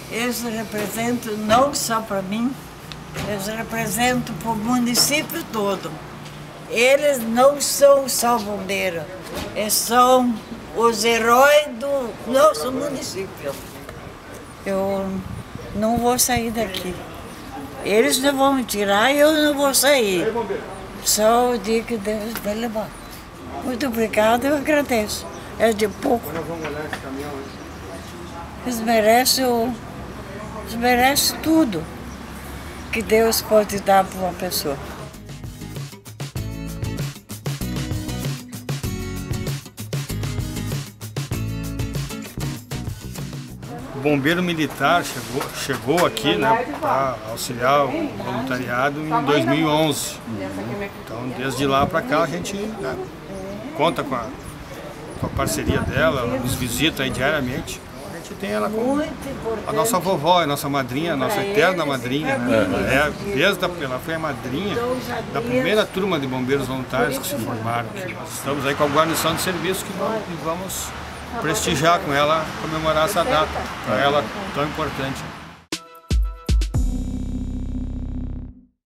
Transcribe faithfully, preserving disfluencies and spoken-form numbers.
eles representam não só para mim, eles representam para o município todo. Eles não são só bombeiros, eles são os heróis do nosso município. Eu não vou sair daqui. Eles não vão me tirar e eu não vou sair. Só o dia que Deus vai levar. Muito obrigado, eu agradeço. É de pouco. Eles merecem, eles merecem tudo que Deus pode dar para uma pessoa. O bombeiro militar chegou, chegou aqui, né, para auxiliar o voluntariado em dois mil e onze. Então, desde lá para cá, a gente, né, conta com a, com a parceria dela, ela nos visita aí diariamente. A gente tem ela como a nossa vovó, a nossa madrinha, a nossa eterna madrinha. Né? É, desde a, ela foi a madrinha da primeira turma de bombeiros voluntários que se formaram aqui. Nós estamos aí com a guarnição de serviço que vamos, que vamos prestigiar com ela, comemorar essa data, para ela tão importante.